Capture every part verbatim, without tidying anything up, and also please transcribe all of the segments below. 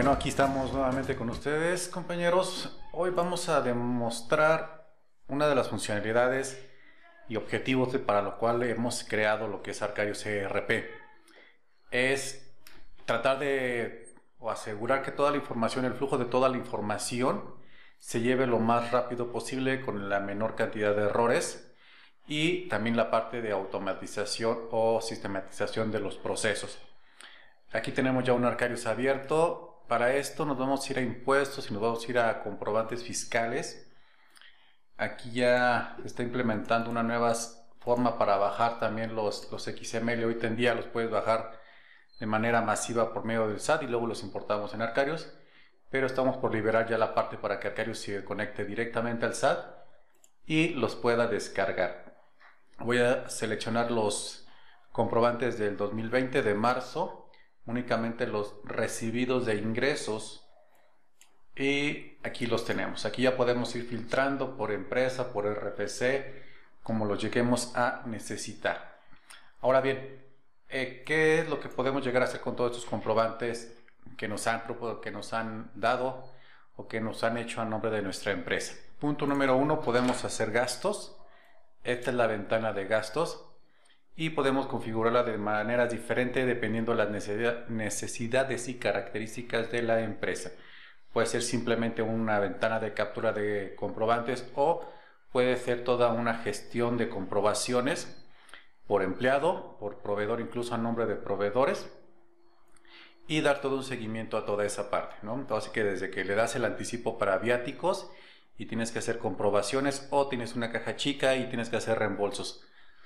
Bueno, aquí estamos nuevamente con ustedes, compañeros. Hoy vamos a demostrar una de las funcionalidades y objetivos de, para lo cual hemos creado lo que es Arcarius E R P. Es tratar de o asegurar que toda la información, el flujo de toda la información se lleve lo más rápido posible con la menor cantidad de errores, y también la parte de automatización o sistematización de los procesos. Aquí tenemos ya un Arcarius abierto. Para esto nos vamos a ir a impuestos y nos vamos a ir a comprobantes fiscales. Aquí ya se está implementando una nueva forma para bajar también los, los X M L. Hoy en día los puedes bajar de manera masiva por medio del S A T y luego los importamos en Arcarius. Pero estamos por liberar ya la parte para que Arcarius se conecte directamente al S A T y los pueda descargar. Voy a seleccionar los comprobantes del dos mil veinte de marzo. Únicamente los recibidos de ingresos, y aquí los tenemos. Aquí ya podemos ir filtrando por empresa, por R F C, como los lleguemos a necesitar. Ahora bien, eh, ¿qué es lo que podemos llegar a hacer con todos estos comprobantes que nos han, que nos han dado o que nos han hecho a nombre de nuestra empresa? Punto número uno, podemos hacer gastos. Esta es la ventana de gastos. Y podemos configurarla de maneras diferentes dependiendo de las necesidades y características de la empresa. Puede ser simplemente una ventana de captura de comprobantes, o puede ser toda una gestión de comprobaciones por empleado, por proveedor, incluso a nombre de proveedores, y dar todo un seguimiento a toda esa parte, ¿no? Entonces, que desde que le das el anticipo para viáticos y tienes que hacer comprobaciones, o tienes una caja chica y tienes que hacer reembolsos.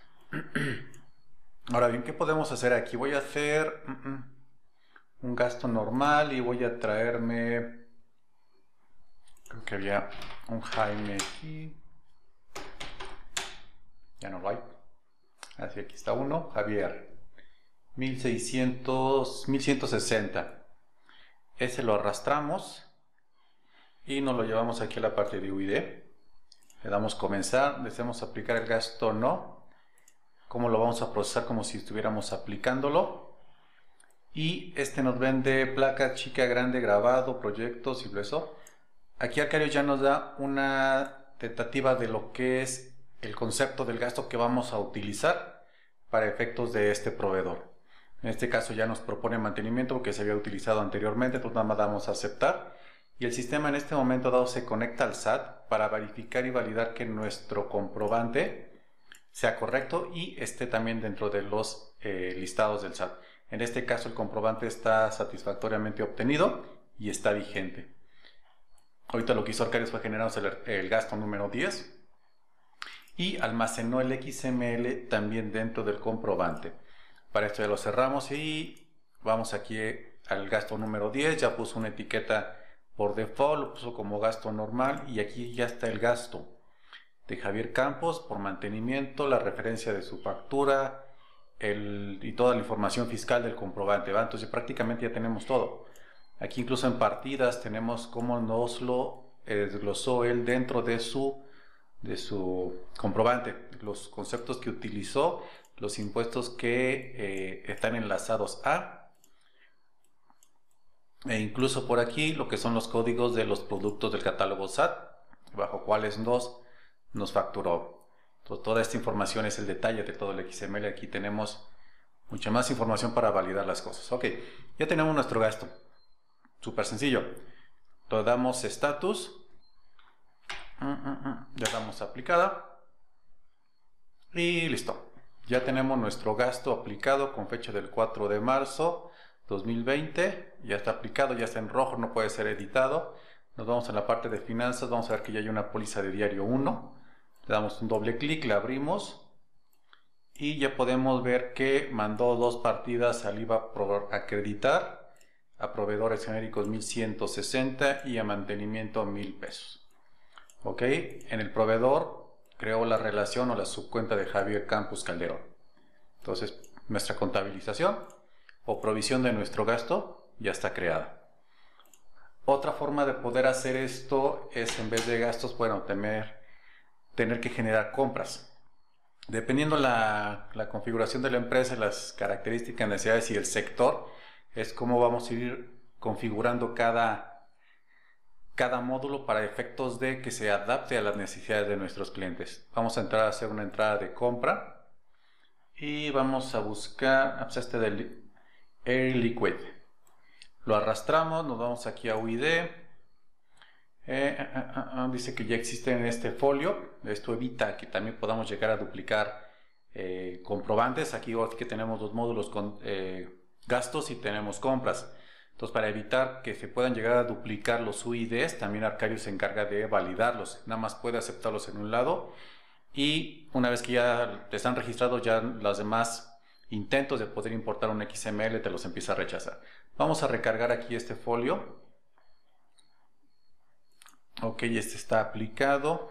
Ahora bien, ¿qué podemos hacer aquí? Voy a hacer uh, uh, un gasto normal y voy a traerme, creo que había un Jaime aquí, ya no lo hay, así, aquí está uno, Javier, mil seiscientos, mil ciento sesenta, ese lo arrastramos y nos lo llevamos aquí a la parte de U I D, le damos comenzar, deseamos aplicar el gasto no. Cómo lo vamos a procesar, como si estuviéramos aplicándolo, y este nos vende placa chica, grande, grabado, proyectos y eso. Aquí Arcarius ya nos da una tentativa de lo que es el concepto del gasto que vamos a utilizar para efectos de este proveedor. En este caso ya nos propone mantenimiento que se había utilizado anteriormente, entonces nada más damos a aceptar, y el sistema en este momento dado se conecta al S A T para verificar y validar que nuestro comprobante sea correcto y esté también dentro de los eh, listados del S A T. En este caso el comprobante está satisfactoriamente obtenido y está vigente. Ahorita lo que hizo Arcarius fue generarnos el, el gasto número diez y almacenó el X M L también dentro del comprobante. Para esto ya lo cerramos y vamos aquí al gasto número diez. Ya puso una etiqueta por default, lo puso como gasto normal, y aquí ya está el gasto de Javier Campos por mantenimiento, la referencia de su factura el, y toda la información fiscal del comprobante, ¿va? Entonces prácticamente ya tenemos todo. Aquí incluso en partidas tenemos cómo nos lo eh, desglosó él dentro de su, de su comprobante, los conceptos que utilizó, los impuestos que eh, están enlazados a, e incluso por aquí lo que son los códigos de los productos del catálogo S A T, bajo cuáles nos nos facturó. Entonces, toda esta información es el detalle de todo el X M L. Aquí tenemos mucha más información para validar las cosas. Ok, ya tenemos nuestro gasto. Súper sencillo. Le damos status, ya damos aplicada y listo. Ya tenemos nuestro gasto aplicado con fecha del cuatro de marzo dos mil veinte. Ya está aplicado, ya está en rojo, no puede ser editado. Nos vamos a la parte de finanzas, vamos a ver que ya hay una póliza de diario uno. Le damos un doble clic, la abrimos y ya podemos ver que mandó dos partidas al I V A por acreditar, a proveedores genéricos mil ciento sesenta y a mantenimiento mil pesos. Ok, en el proveedor creó la relación o la subcuenta de Javier Campos Calderón. Entonces nuestra contabilización o provisión de nuestro gasto ya está creada. Otra forma de poder hacer esto es, en vez de gastos, bueno, tener tener que generar compras. Dependiendo la, la configuración de la empresa, las características, necesidades y el sector, es como vamos a ir configurando cada, cada módulo para efectos de que se adapte a las necesidades de nuestros clientes. Vamos a entrar a hacer una entrada de compra y vamos a buscar pues este de Air Liquid. Lo arrastramos, nos vamos aquí a U I D. Eh, eh, eh, eh, dice que ya existe en este folio. Esto evita que también podamos llegar a duplicar eh, comprobantes. Aquí que tenemos dos módulos con eh, gastos y tenemos compras. Entonces, para evitar que se puedan llegar a duplicar los U I Ds, también Arcarius se encarga de validarlos. Nada más puede aceptarlos en un lado y una vez que ya están registrados, ya los demás intentos de poder importar un X M L te los empieza a rechazar. Vamos a recargar aquí este folio. Ok, este está aplicado.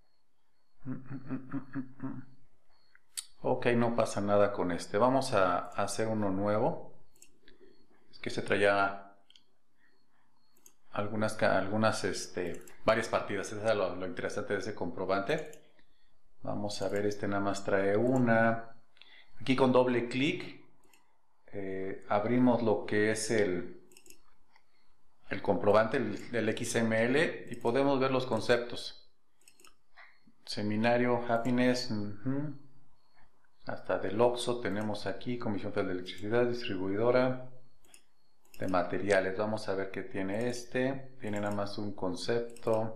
Ok, no pasa nada con este. Vamos a hacer uno nuevo. Es que se traía algunas, algunas este, varias partidas. Eso es lo, lo interesante de ese comprobante. Vamos a ver, este nada más trae una. Aquí con doble clic eh, abrimos lo que es el, el comprobante el, del X M L y podemos ver los conceptos. Seminario, Happiness, uh-huh. Hasta del Oxxo tenemos aquí, Comisión Federal de Electricidad, distribuidora de materiales. Vamos a ver qué tiene este. Tiene nada más un concepto.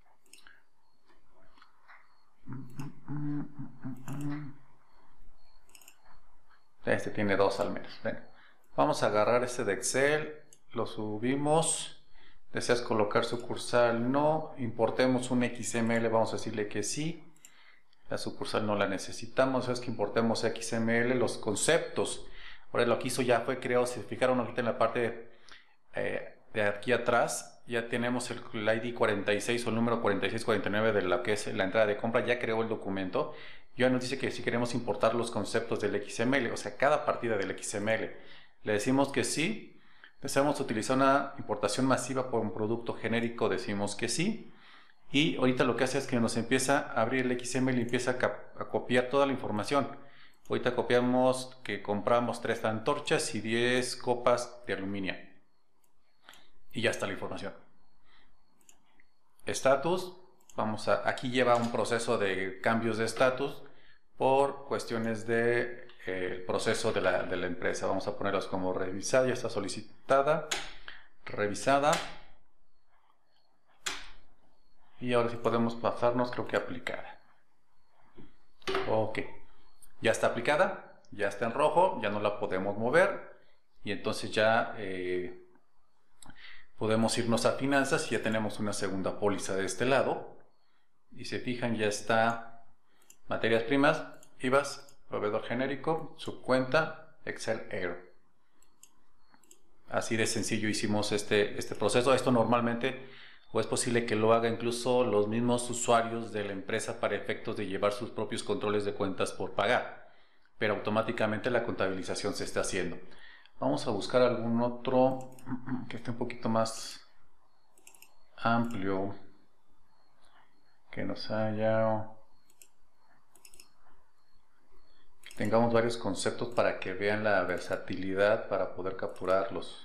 Este tiene dos al menos. Ven. Vamos a agarrar este de Excel, lo subimos. ¿Deseas colocar sucursal? No. Importemos un X M L, vamos a decirle que sí. La sucursal no la necesitamos, es que importemos X M L, los conceptos. Ahora lo que hizo ya fue creado, si fijaron ahorita en la parte eh, de aquí atrás, ya tenemos el, el I D cuarenta y seis o el número cuarenta y seis cuarenta y nueve de lo que es la entrada de compra, ya creó el documento. Y ahora nos dice que si queremos importar los conceptos del X M L, o sea, cada partida del X M L. Le decimos que sí. Deseamos utilizar una importación masiva por un producto genérico, decimos que sí. Y ahorita lo que hace es que nos empieza a abrir el X M L y empieza a, a copiar toda la información. Ahorita copiamos que compramos tres antorchas y diez copas de aluminio. Y ya está la información. Estatus. Vamos a, aquí lleva un proceso de cambios de estatus por cuestiones de eh, el proceso de la, de la empresa. Vamos a ponerlos como revisada, ya está solicitada, revisada. Y ahora sí podemos pasarnos, creo que aplicada. Ok, ya está aplicada, ya está en rojo, ya no la podemos mover. Y entonces ya eh, podemos irnos a finanzas y ya tenemos una segunda póliza de este lado. Y se fijan, ya está materias primas, I V As, proveedor genérico, subcuenta, Excel Air. Así de sencillo hicimos este, este proceso. Esto normalmente, o es posible que lo haga incluso los mismos usuarios de la empresa para efectos de llevar sus propios controles de cuentas por pagar. Pero automáticamente la contabilización se está haciendo. Vamos a buscar algún otro que esté un poquito más amplio, que nos haya, que tengamos varios conceptos para que vean la versatilidad para poder capturarlos.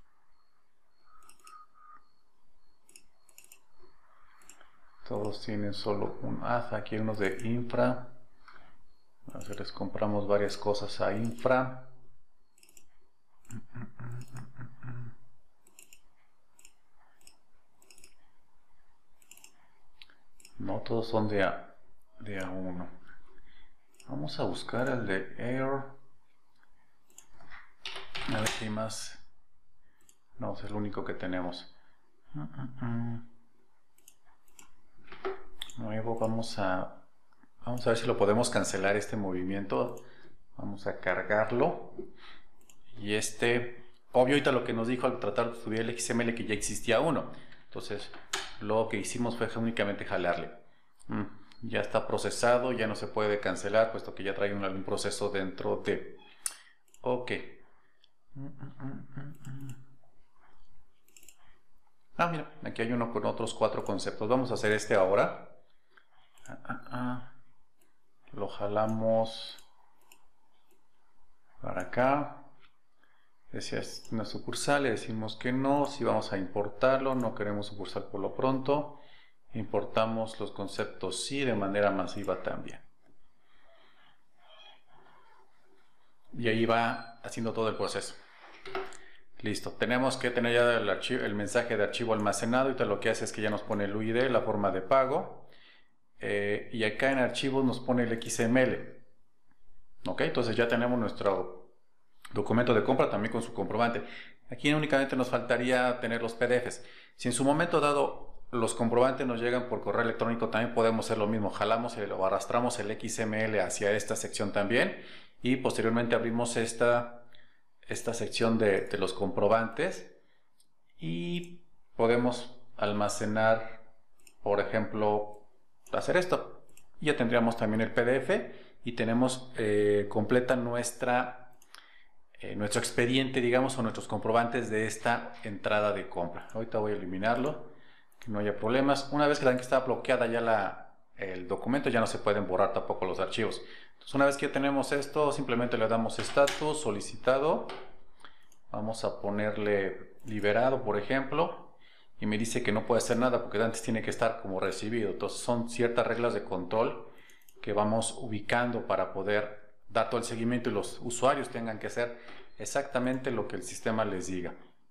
Todos tienen solo un ah, aquí hay unos de infra. A ver, les compramos varias cosas a infra. No todos son de A, de A uno. Vamos a buscar el de Air. A ver si hay más. No, es el único que tenemos. Nuevo, vamos a vamos a ver si lo podemos cancelar este movimiento. Vamos a cargarlo. Y este, obvio, ahorita lo que nos dijo al tratar de subir el X M L que ya existía uno. Entonces, lo que hicimos fue únicamente jalarle. Mm, ya está procesado, ya no se puede cancelar, puesto que ya trae un, algún proceso dentro de. Ok. Mm, mm, mm, mm. Ah, mira, aquí hay uno con otros cuatro conceptos. Vamos a hacer este ahora. Ah, ah, ah. Lo jalamos para acá. Si es una sucursal, le decimos que no. Si vamos a importarlo, no queremos sucursal por lo pronto. Importamos los conceptos sí de manera masiva también. Y ahí va haciendo todo el proceso. Listo, tenemos que tener ya el, archivo, el mensaje de archivo almacenado. Y todo lo que hace es que ya nos pone el U I D, la forma de pago. Eh, y acá en archivos nos pone el X M L. Ok, entonces ya tenemos nuestro documento de compra también con su comprobante. Aquí únicamente nos faltaría tener los P D Fs. Si en su momento dado los comprobantes nos llegan por correo electrónico, también podemos hacer lo mismo. Jalamos el, o arrastramos el X M L hacia esta sección también. Y posteriormente abrimos esta, esta sección de, de los comprobantes. Y podemos almacenar, por ejemplo, hacer esto. Y ya tendríamos también el P D F. Y tenemos eh, completa nuestra... Eh, nuestro expediente, digamos, o nuestros comprobantes de esta entrada de compra. Ahorita voy a eliminarlo, que no haya problemas. Una vez que la que está bloqueada ya la, el documento, ya no se pueden borrar tampoco los archivos. Entonces, una vez que tenemos esto, simplemente le damos estatus, solicitado. Vamos a ponerle liberado, por ejemplo. Y me dice que no puede hacer nada porque antes tiene que estar como recibido. Entonces, son ciertas reglas de control que vamos ubicando para poder dar todo el seguimiento y los usuarios tengan que hacer exactamente lo que el sistema les diga.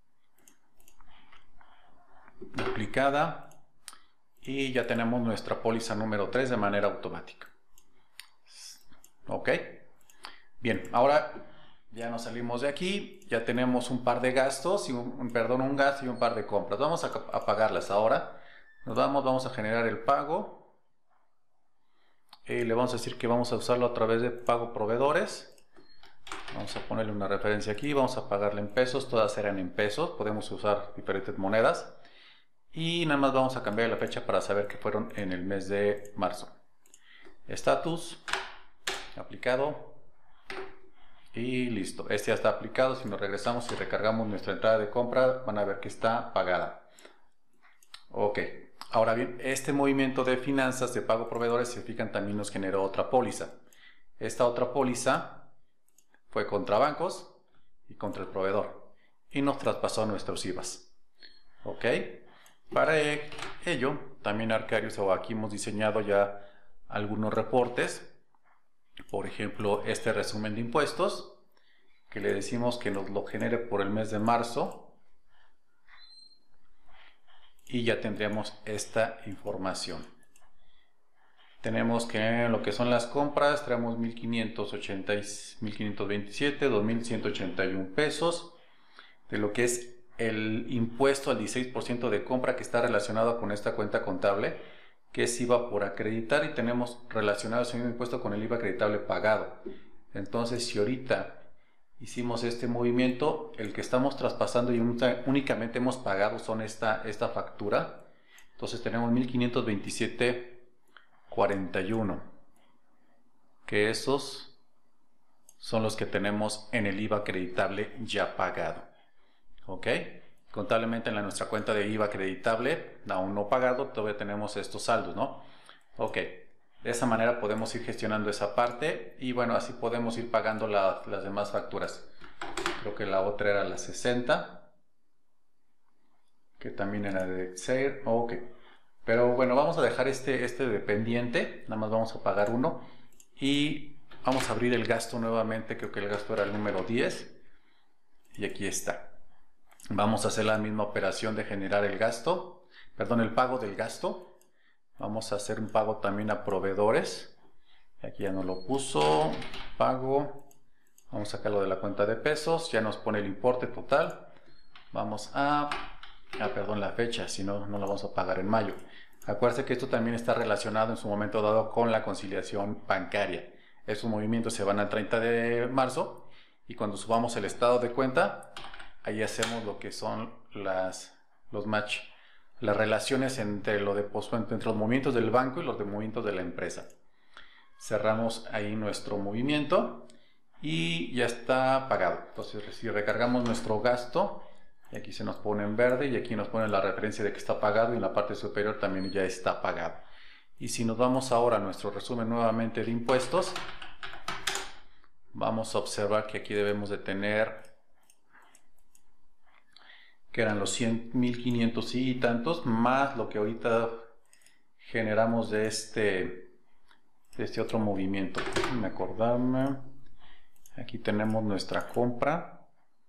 Aplicada. Y ya tenemos nuestra póliza número tres de manera automática. Ok. Bien, ahora ya nos salimos de aquí. Ya tenemos un par de gastos, y un, perdón, un gasto y un par de compras. Vamos a, a pagarlas ahora. Nos vamos, vamos a generar el pago. Eh, le vamos a decir que vamos a usarlo a través de pago proveedores. Vamos a ponerle una referencia aquí. Vamos a pagarle en pesos. Todas serán en pesos. Podemos usar diferentes monedas. Y nada más vamos a cambiar la fecha para saber que fueron en el mes de marzo. Estatus. Aplicado. Y listo. Este ya está aplicado. Si nos regresamos y recargamos nuestra entrada de compra, van a ver que está pagada. Ok. Ahora bien, este movimiento de finanzas de pago proveedores, si se fijan, también nos generó otra póliza. Esta otra póliza fue contra bancos y contra el proveedor. Y nos traspasó nuestros I V As. Ok. Para ello, también Arcarius, o aquí hemos diseñado ya algunos reportes. Por ejemplo, este resumen de impuestos, que le decimos que nos lo genere por el mes de marzo. Y ya tendríamos esta información. Tenemos que en lo que son las compras, traemos mil quinientos veintisiete, dos mil ciento ochenta y uno pesos. De lo que es el impuesto al dieciséis por ciento de compra que está relacionado con esta cuenta contable, que es I V A por acreditar, y tenemos relacionado ese mismo impuesto con el I V A acreditable pagado. Entonces, si ahorita hicimos este movimiento, el que estamos traspasando y únicamente hemos pagado son esta, esta factura. Entonces tenemos mil quinientos veintisiete cuarenta y uno, que esos son los que tenemos en el I V A acreditable ya pagado. Ok, contablemente en la, nuestra cuenta de I V A acreditable aún no pagado, todavía tenemos estos saldos, ¿no? Ok. De esa manera podemos ir gestionando esa parte y bueno, así podemos ir pagando la, las demás facturas. Creo que la otra era la sesenta, que también era de Excel. Ok, pero bueno, vamos a dejar este, este de pendiente, nada más vamos a pagar uno y vamos a abrir el gasto nuevamente. Creo que el gasto era el número diez y aquí está. Vamos a hacer la misma operación de generar el gasto, perdón, el pago del gasto. Vamos a hacer un pago también a proveedores. Aquí ya nos lo puso. Pago. Vamos a sacarlo de la cuenta de pesos. Ya nos pone el importe total. Vamos a... Ah, perdón, la fecha. Si no, no lo vamos a pagar en mayo. Acuérdense que esto también está relacionado en su momento dado con la conciliación bancaria. Esos movimientos se van al treinta de marzo. Y cuando subamos el estado de cuenta, ahí hacemos lo que son las, los match. Las relaciones entre, lo de, entre los movimientos del banco y los de movimientos de la empresa. Cerramos ahí nuestro movimiento y ya está pagado. Entonces, si recargamos nuestro gasto, y aquí se nos pone en verde y aquí nos pone la referencia de que está pagado, y en la parte superior también ya está pagado. Y si nos vamos ahora a nuestro resumen nuevamente de impuestos, vamos a observar que aquí debemos de tener que eran los cien mil quinientos y tantos, más lo que ahorita generamos de este, de este otro movimiento. Déjenme acordarme. Aquí tenemos nuestra compra.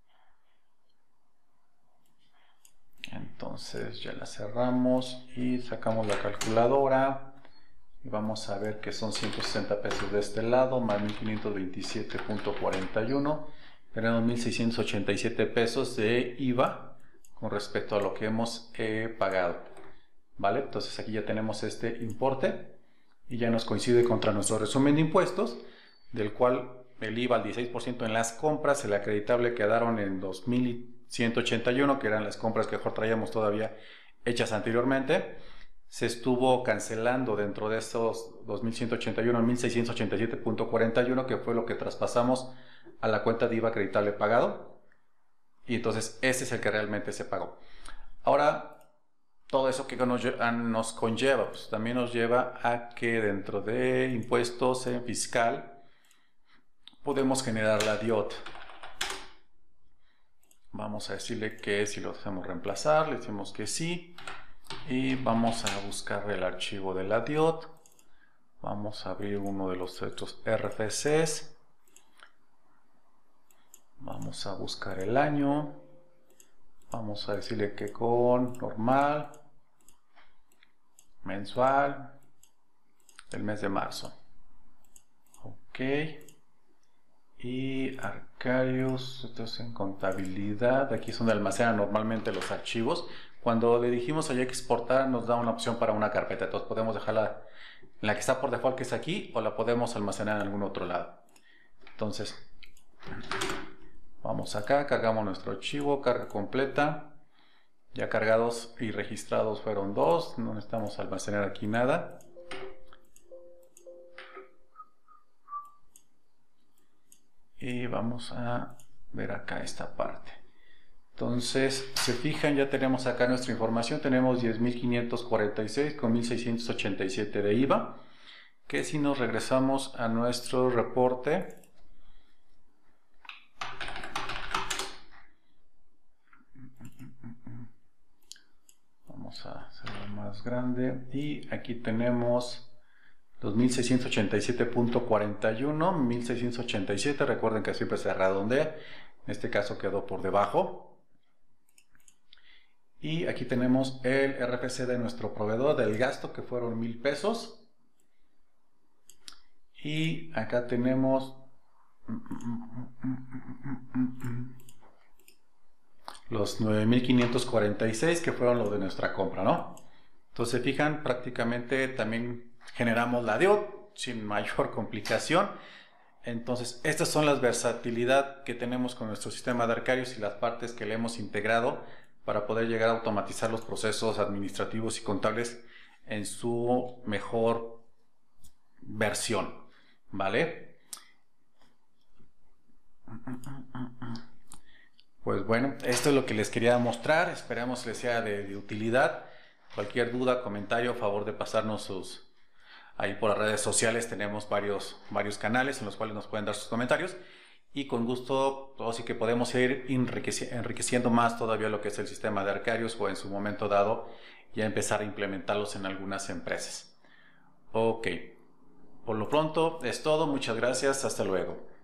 Entonces ya la cerramos y sacamos la calculadora. Y vamos a ver que son ciento sesenta pesos de este lado, más mil quinientos veintisiete punto cuarenta y uno. Tenemos mil seiscientos ochenta y siete pesos de I V A con respecto a lo que hemos eh, pagado. ¿Vale? Entonces aquí ya tenemos este importe y ya nos coincide contra nuestro resumen de impuestos, del cual el I V A al dieciséis por ciento en las compras, el acreditable quedaron en dos mil ciento ochenta y uno, que eran las compras que mejor traíamos todavía hechas anteriormente. Se estuvo cancelando dentro de estos dos mil ciento ochenta y uno, mil seiscientos ochenta y siete punto cuarenta y uno, que fue lo que traspasamos a la cuenta de I V A acreditable pagado. Y entonces ese es el que realmente se pagó. Ahora, todo eso que nos, nos conlleva, pues también nos lleva a que dentro de impuestos en fiscal podemos generar la D I O T. Vamos a decirle que si lo hacemos reemplazar, le decimos que sí. Y vamos a buscar el archivo de la D I O T. Vamos a abrir uno de los otros R F Cs. Vamos a buscar el año. Vamos a decirle que con normal, mensual, el mes de marzo. Ok. Y Arcarius, esto es en contabilidad. Aquí es donde almacenan normalmente los archivos. Cuando le dijimos allá que exportar, nos da una opción para una carpeta. Entonces podemos dejarla en la que está por default, que es aquí, o la podemos almacenar en algún otro lado. Entonces, vamos acá, cargamos nuestro archivo, carga completa. Ya cargados y registrados fueron dos. No necesitamos almacenar aquí nada. Y vamos a ver acá esta parte. Entonces, se fijan, ya tenemos acá nuestra información. Tenemos diez mil quinientos cuarenta y seis con mil seiscientos ochenta y siete de I V A. Que si nos regresamos a nuestro reporte, vamos a hacerlo más grande. Y aquí tenemos los mil seiscientos ochenta y siete punto cuarenta y uno, mil seiscientos ochenta y siete. Recuerden que siempre se redondea. En este caso quedó por debajo. Y aquí tenemos el R F C de nuestro proveedor del gasto, que fueron mil pesos. Y acá tenemos los nueve mil quinientos cuarenta y seis, que fueron los de nuestra compra, ¿no? Entonces, fijan, prácticamente también generamos la D I O T sin mayor complicación. Entonces, estas son las versatilidad que tenemos con nuestro sistema de Arcarius y las partes que le hemos integrado para poder llegar a automatizar los procesos administrativos y contables en su mejor versión, ¿vale? Pues bueno, esto es lo que les quería mostrar. Esperamos les sea de, de utilidad. Cualquier duda, comentario, a favor de pasarnos sus... Ahí por las redes sociales tenemos varios, varios canales en los cuales nos pueden dar sus comentarios. Y con gusto, todos sí que podemos ir enriqueci enriqueciendo más todavía lo que es el sistema de Arcarius, o en su momento dado ya empezar a implementarlos en algunas empresas. Ok, por lo pronto es todo. Muchas gracias. Hasta luego.